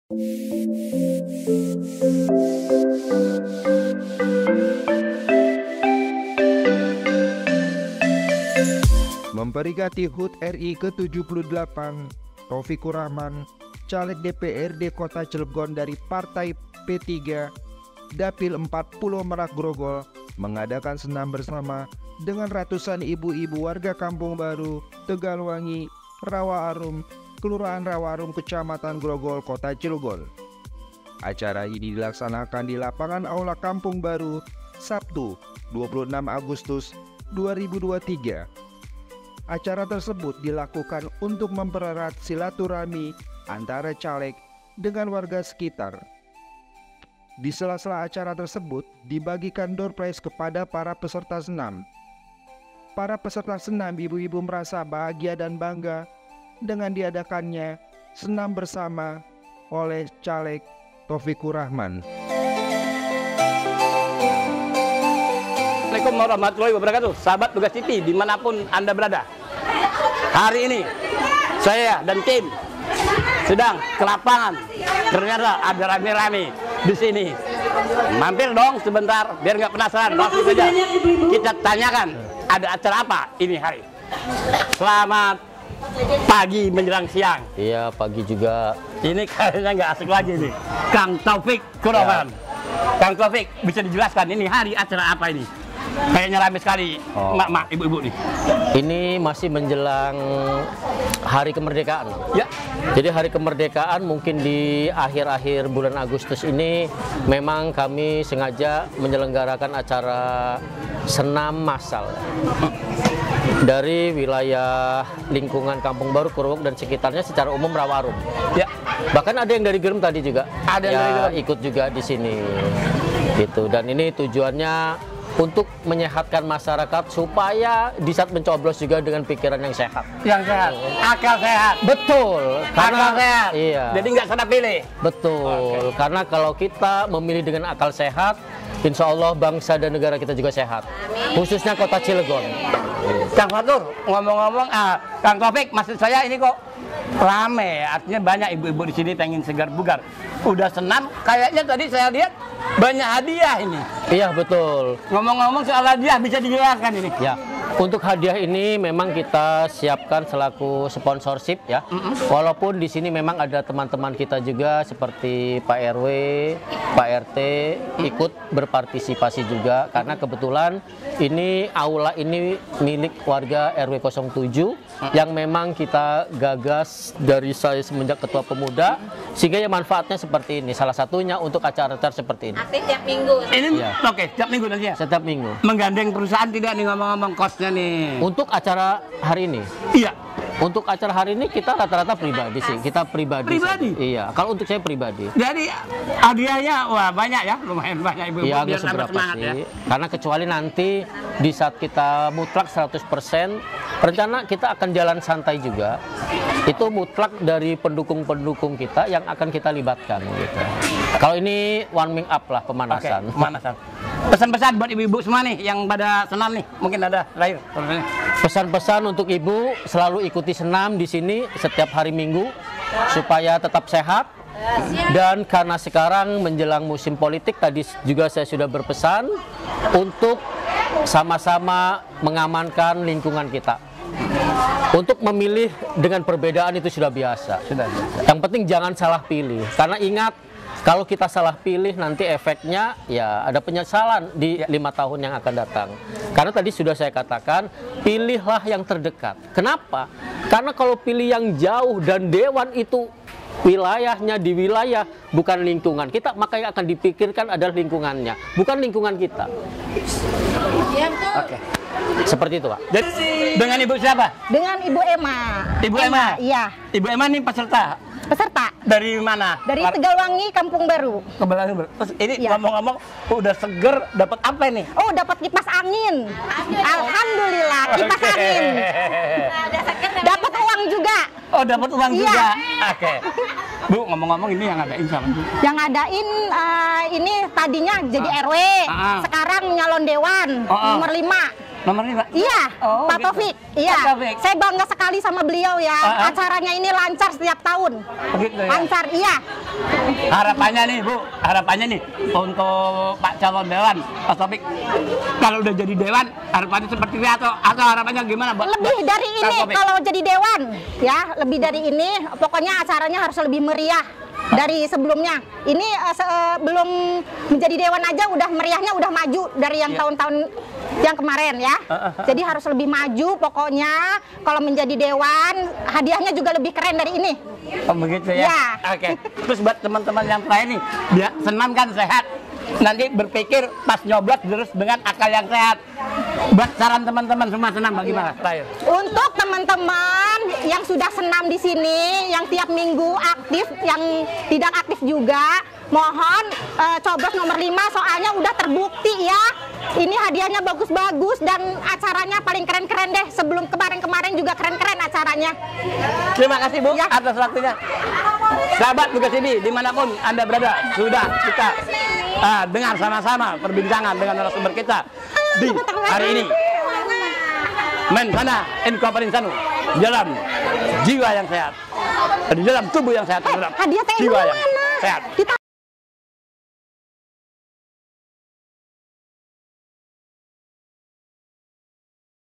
Memperingati HUT RI ke-78, Taufikur Rahman, caleg DPRD Kota Cilegon dari Partai P3, Dapil 40 Merak Grogol, mengadakan senam bersama dengan ratusan ibu-ibu warga Kampung Baru, Tegalwangi, Rawa Arum, Kelurahan Rawa Arum, Kecamatan Grogol, Kota Cilegon. Acara ini dilaksanakan di lapangan Aula Kampung Baru, Sabtu, 26 Agustus 2023. Acara tersebut dilakukan untuk mempererat silaturahmi antara caleg dengan warga sekitar. Di sela-sela acara tersebut dibagikan door prize kepada para peserta senam. Para peserta senam ibu-ibu merasa bahagia dan bangga dengan diadakannya senam bersama oleh caleg Taufikur Rahman. Assalamualaikum warahmatullahi wabarakatuh. Sahabat Tugas TV dimanapun Anda berada, hari ini saya dan tim sedang ke lapangan. Ternyata ada rame-rame di sini. Mampir dong sebentar biar nggak penasaran. Langsung saja kita tanyakan ada acara apa ini hari. Selamat pagi menjelang siang. Iya, pagi juga. Ini kayaknya nggak asik lagi nih, Kang Taufikur Rahman. Kang Taufik, bisa dijelaskan ini hari acara apa ini? Kayaknya ramai sekali, mak-mak, ibu-ibu nih. Ini masih menjelang hari kemerdekaan. Ya. Jadi hari kemerdekaan mungkin di akhir-akhir bulan Agustus ini memang kami sengaja menyelenggarakan acara senam massal dari wilayah lingkungan Kampung Baru, Kurwok dan sekitarnya secara umum Rawa Arum. Ya. Bahkan ada yang dari Gerem tadi juga. Ada yang dari Gerem ikut juga di sini. Gitu. Dan ini tujuannya untuk menyehatkan masyarakat supaya di saat mencoblos juga dengan pikiran yang sehat. Yang sehat, akal sehat. Betul. Akal sehat. Iya. Jadi nggak salah pilih. Betul. Karena kalau kita memilih dengan akal sehat, insya Allah bangsa dan negara kita juga sehat. Khususnya Kota Cilegon. Kang Fatur, ngomong-ngomong, Kang Taufik, maksud saya ini kok rame, artinya banyak ibu-ibu di sini pengen segar bugar. Udah senam, kayaknya tadi saya lihat banyak hadiah ini. Iya, betul. Ngomong-ngomong soal hadiah, bisa dijelaskan ini? Ya, untuk hadiah ini memang kita siapkan selaku sponsorship ya. Walaupun di sini memang ada teman-teman kita juga seperti Pak RW, Pak RT ikut berpartisipasi juga karena kebetulan ini aula ini milik warga RW 07 yang memang kita gagas dari saya semenjak ketua pemuda sehingga ya manfaatnya seperti ini. Salah satunya untuk acara-acara seperti ini. Aktif tiap minggu. Ini ya. Oke, tiap minggu nanti ya? Setiap minggu. Menggandeng perusahaan tidak nih ngomong-ngomong kosnya nih? Untuk acara hari ini? Iya. Untuk acara hari ini kita rata-rata pribadi sih. Kita pribadi. Pribadi? Iya. Kalau untuk saya pribadi. Jadi hadiahnya wah banyak ya, lumayan banyak ibu-ibu. Iya, biar agak seberapa semangat sih. ya. Karena kecuali nanti di saat kita mutlak 100%, rencana kita akan jalan santai juga. Itu mutlak dari pendukung-pendukung kita yang akan kita libatkan gitu. Kalau ini warming up lah, pemanasan. Oke, pemanasan. Pesan-pesan buat ibu-ibu semua nih yang pada senam nih, mungkin ada lahir. Pesan-pesan untuk ibu selalu ikuti senam di sini setiap hari Minggu supaya tetap sehat. Dan karena sekarang menjelang musim politik, tadi juga saya sudah berpesan untuk sama-sama mengamankan lingkungan kita. Untuk memilih dengan perbedaan itu sudah biasa. Yang penting jangan salah pilih. Karena ingat, kalau kita salah pilih nanti efeknya ya ada penyesalan di 5 tahun yang akan datang. Karena tadi sudah saya katakan, pilihlah yang terdekat. Kenapa? Karena kalau pilih yang jauh dan dewan itu wilayahnya di wilayah bukan lingkungan kita, maka yang akan dipikirkan adalah lingkungannya, bukan lingkungan kita. Iya betul. Oke. Seperti itu, Pak. Jadi, dengan ibu siapa? Dengan Ibu Emma. Ibu Emma? Iya. Ibu Emma ini peserta? Peserta. Dari mana? Dari Tegalwangi, Kampung Baru. Terus ini Ya. ngomong-ngomong udah seger, dapat apa ini? Oh, dapat kipas angin. Alhamdulillah, kipas angin. Dapat uang juga. Oh, dapat uang Iya. juga. Oke. Bu, ngomong-ngomong ini yang ngadain sama Bu? Yang ngadain ini tadinya jadi RW, sekarang nyalon dewan nomor 5. Nomor 5? Iya, Oh, Pak gitu. Taufik. Iya, Pak Taufik. saya bangga sekali sama beliau ya. Acaranya ini lancar setiap tahun. Begitu ya? Lancar, iya. Harapannya nih Bu, harapannya nih untuk Pak calon dewan, Pak Taufik, kalau udah jadi dewan, harapannya seperti ini atau harapannya gimana, Bu? Lebih dari Pak ini Taufik? kalau jadi dewan, ya lebih dari ini. Pokoknya acaranya harus lebih meriah dari sebelumnya. Ini belum menjadi dewan aja udah meriahnya udah maju dari yang tahun-tahun yang kemarin ya. Jadi harus lebih maju pokoknya. Kalau menjadi dewan, hadiahnya juga lebih keren dari ini. Oh begitu ya? Ya. Oke. Terus buat teman-teman yang lain nih, dia senam kan sehat. Nanti berpikir pas nyoblos terus dengan akal yang sehat. Buat saran teman-teman semua senam bagaimana? Terakhir. Untuk teman-teman yang sudah senam di sini, yang tiap minggu aktif, yang tidak aktif juga, mohon coblos nomor 5 soalnya udah terbukti ya. Ini hadiahnya bagus-bagus dan acaranya paling keren-keren deh. Sebelum kemarin-kemarin juga keren-keren acaranya. Terima kasih Bu Ya. atas waktunya. Sahabat Tugas TV dimanapun Anda berada, sudah kita dengar sama-sama perbincangan dengan narasumber kita di hari ini. Men sana incorpore insanu, dalam jiwa yang sehat, di dalam tubuh yang sehat, dalam Hadiah teh jiwa yang mana? sehat. Ditaruh